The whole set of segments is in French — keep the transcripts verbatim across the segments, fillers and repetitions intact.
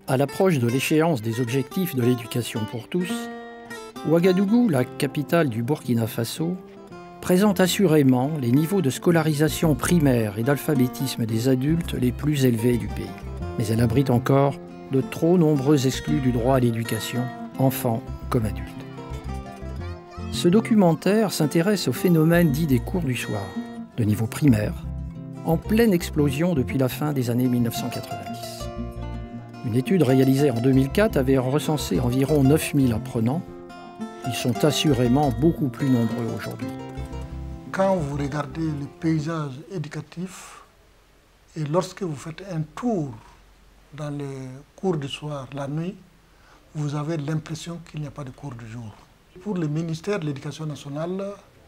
À l'approche de l'échéance des objectifs de l'éducation pour tous, Ouagadougou, la capitale du Burkina Faso, présente assurément les niveaux de scolarisation primaire et d'alphabétisme des adultes les plus élevés du pays. Mais elle abrite encore de trop nombreux exclus du droit à l'éducation, enfants comme adultes. Ce documentaire s'intéresse au phénomène dit des cours du soir, de niveau primaire, en pleine explosion depuis la fin des années mille neuf cent quatre-vingt-dix. Une étude réalisée en deux mille quatre avait recensé environ neuf mille apprenants. Ils sont assurément beaucoup plus nombreux aujourd'hui. Quand vous regardez le paysage éducatif et lorsque vous faites un tour dans les cours du soir la nuit, vous avez l'impression qu'il n'y a pas de cours du jour. Pour le ministère de l'Éducation nationale,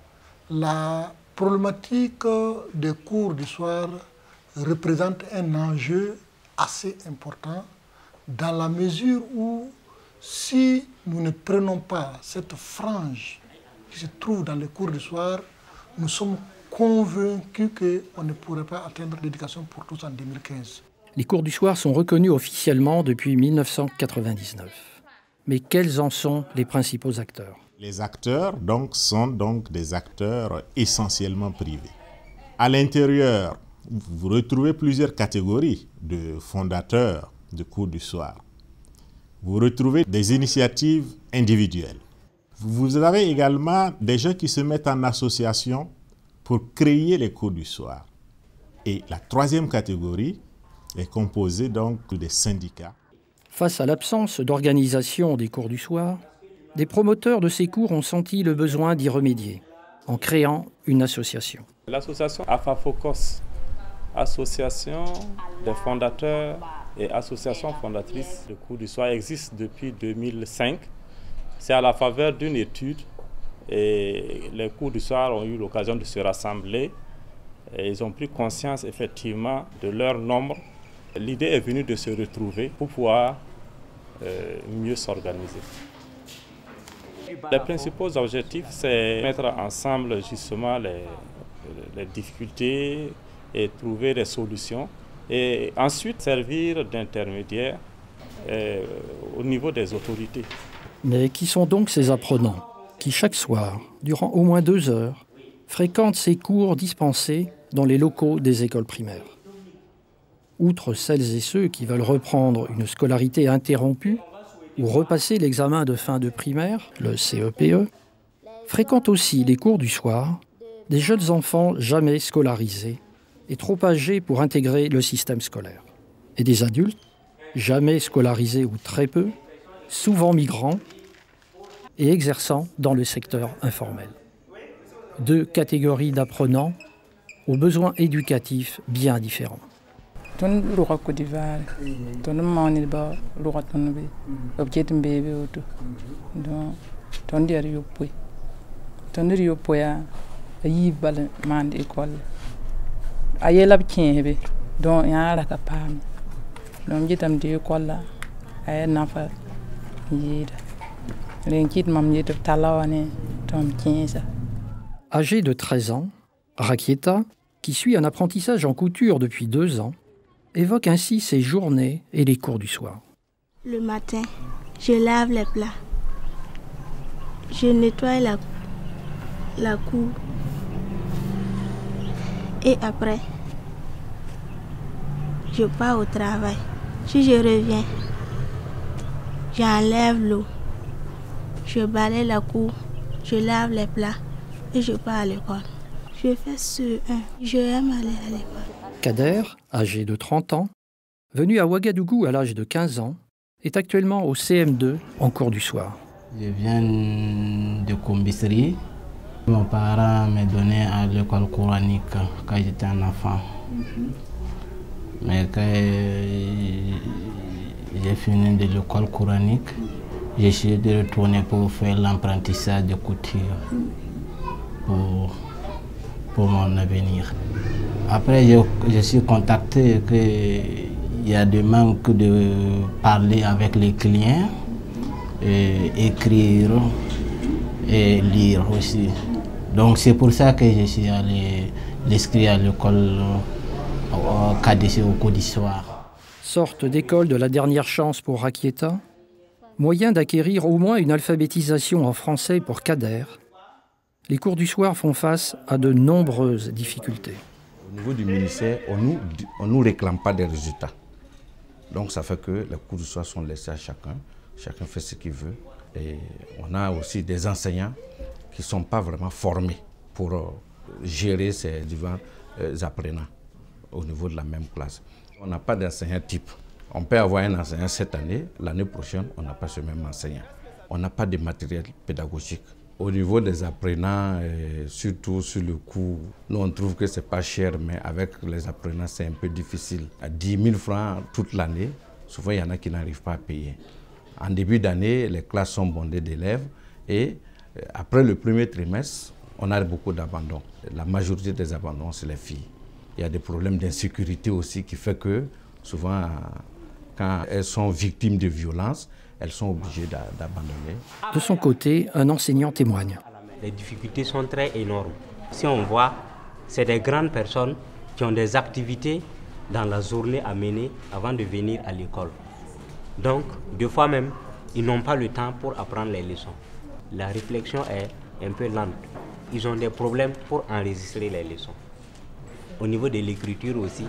la problématique des cours du soir représente un enjeu assez important dans la mesure où si nous ne prenons pas cette frange qui se trouve dans les cours du soir, nous sommes convaincus qu'on ne pourrait pas atteindre l'éducation pour tous en deux mille quinze. Les cours du soir sont reconnus officiellement depuis mille neuf cent quatre-vingt-dix-neuf. Mais quels en sont les principaux acteurs? Les acteurs donc, sont donc des acteurs essentiellement privés. À l'intérieur, vous retrouvez plusieurs catégories de fondateurs de cours du soir. Vous retrouvez des initiatives individuelles. Vous avez également des gens qui se mettent en association pour créer les cours du soir. Et la troisième catégorie est composée donc des syndicats. Face à l'absence d'organisation des cours du soir, des promoteurs de ces cours ont senti le besoin d'y remédier en créant une association. L'association AFAFOCOS, association des fondateurs et association fondatrice de cours du soir, existe depuis deux mille cinq. C'est à la faveur d'une étude et les cours du soir ont eu l'occasion de se rassembler et ils ont pris conscience effectivement de leur nombre. L'idée est venue de se retrouver pour pouvoir euh, mieux s'organiser. Les principaux objectifs, c'est mettre ensemble justement les, les difficultés et trouver des solutions et ensuite servir d'intermédiaire euh, au niveau des autorités. Mais qui sont donc ces apprenants qui, chaque soir, durant au moins deux heures, fréquentent ces cours dispensés dans les locaux des écoles primaires? Outre celles et ceux qui veulent reprendre une scolarité interrompue ou repasser l'examen de fin de primaire, le C E P E, fréquentent aussi les cours du soir des jeunes enfants jamais scolarisés et trop âgés pour intégrer le système scolaire, et des adultes jamais scolarisés ou très peu, souvent migrants et exerçant dans le secteur informel. Deux catégories d'apprenants aux besoins éducatifs bien différents. Âgée de treize ans, Rakieta, qui suit un apprentissage en couture depuis deux ans, évoque ainsi ses journées et les cours du soir. Le matin, je lave les plats. Je nettoie la, la cour. Et après, je pars au travail. Si je reviens, j'enlève l'eau. Je balaye la cour, je lave les plats et je pars à l'école. Je fais ce un. Je aime aller à l'école. Kader, âgé de trente ans, venu à Ouagadougou à l'âge de quinze ans, est actuellement au C M deux en cours du soir. Je viens de Combisserie. Mon parent m'a donné à l'école coranique quand j'étais un enfant. Mm-hmm. Mais quand j'ai fini de l'école coranique, j'ai essayé de retourner pour faire l'apprentissage de couture pour, pour mon avenir. Après, je, je suis contacté qu'il y a des manques de parler avec les clients, et écrire et lire aussi. Donc c'est pour ça que je suis allé l'inscrire à l'école K D C au cours du soir. sorte d'école de la dernière chance pour Rakieta, moyen d'acquérir au moins une alphabétisation en français pour Kader, les cours du soir font face à de nombreuses difficultés. Au niveau du ministère, on nous, on nous réclame pas des résultats. Donc ça fait que les cours du soir sont laissés à chacun. Chacun fait ce qu'il veut. Et on a aussi des enseignants qui ne sont pas vraiment formés pour euh, gérer ces divers euh, apprenants au niveau de la même classe. On n'a pas d'enseignant type. On peut avoir un enseignant cette année, l'année prochaine, on n'a pas ce même enseignant. On n'a pas de matériel pédagogique. Au niveau des apprenants, et surtout sur le coût, nous on trouve que ce n'est pas cher, mais avec les apprenants, c'est un peu difficile. À dix mille francs toute l'année, souvent il y en a qui n'arrivent pas à payer. En début d'année, les classes sont bondées d'élèves et après le premier trimestre, on a beaucoup d'abandon. La majorité des abandons, c'est les filles. Il y a des problèmes d'insécurité aussi qui fait que souvent, quand elles sont victimes de violences, elles sont obligées d'abandonner. De son côté, un enseignant témoigne. Les difficultés sont très énormes. Si on voit, c'est des grandes personnes qui ont des activités dans la journée à mener avant de venir à l'école. Donc, deux fois même, ils n'ont pas le temps pour apprendre les leçons. La réflexion est un peu lente. Ils ont des problèmes pour enregistrer les leçons. Au niveau de l'écriture aussi,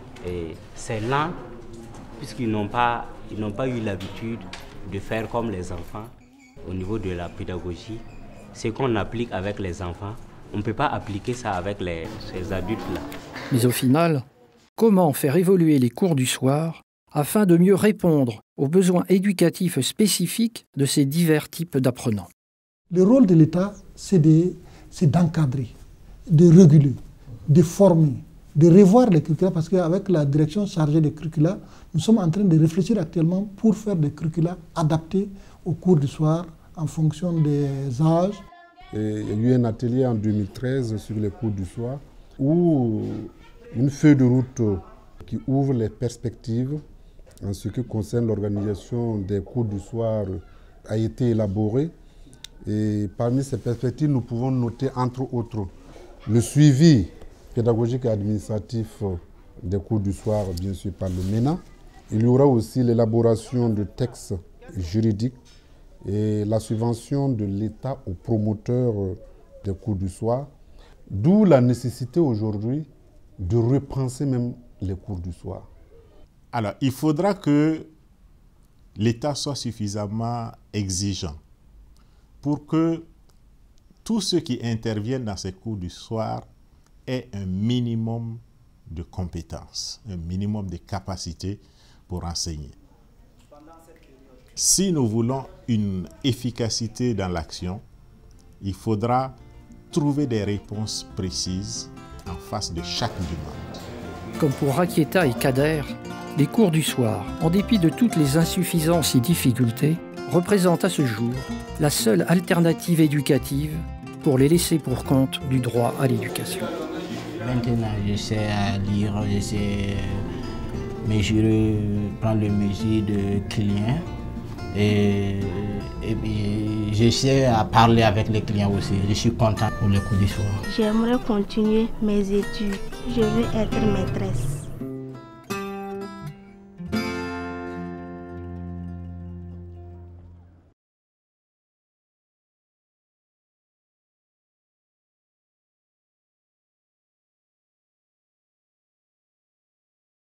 c'est lent puisqu'ils n'ont pas, ils n'ont pas eu l'habitude de faire comme les enfants. Au niveau de la pédagogie, ce qu'on applique avec les enfants, on ne peut pas appliquer ça avec les, ces adultes-là. Mais au final, comment faire évoluer les cours du soir afin de mieux répondre aux besoins éducatifs spécifiques de ces divers types d'apprenants? Le rôle de l'État, c'est d'encadrer, de réguler, de former, de revoir les curricula, parce qu'avec la direction chargée des curricula, nous sommes en train de réfléchir actuellement pour faire des curricula adaptés aux cours du soir en fonction des âges. Et il y a eu un atelier en deux mille treize sur les cours du soir où une feuille de route qui ouvre les perspectives en ce qui concerne l'organisation des cours du soir a été élaborée. Et parmi ces perspectives, nous pouvons noter entre autres le suivi pédagogique et administratif des cours du soir, bien sûr par le MENA. Il y aura aussi l'élaboration de textes juridiques et la subvention de l'État aux promoteurs des cours du soir. D'où la nécessité aujourd'hui de repenser même les cours du soir. Alors, il faudra que l'État soit suffisamment exigeant pour que tous ceux qui interviennent dans ces cours du soir aient un minimum de compétences, un minimum de capacités pour enseigner. Si nous voulons une efficacité dans l'action, il faudra trouver des réponses précises en face de chaque demande. Comme pour Rakieta et Kader, les cours du soir, en dépit de toutes les insuffisances et difficultés, représentent à ce jour la seule alternative éducative pour les laisser pour compte du droit à l'éducation. Maintenant, je sais à lire, je sais mesurer, prendre les mesures de clients et, et puis je sais à parler avec les clients aussi. Je suis content pour les cours du soir. J'aimerais continuer mes études. Je veux être maîtresse.